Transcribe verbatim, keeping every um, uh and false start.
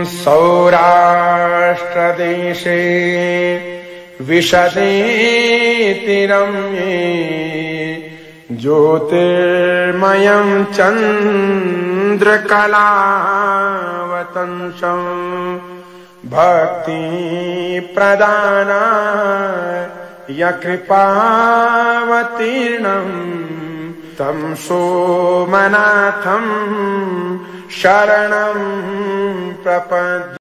सौराष्ट्रदेशे विशदेति रम्ये ज्योतिर्मयं चन्द्रकलावतंसं भक्ति प्रदानाय कृपावतीर्णं तं सोमनाथं शरणं प्रपद्ये।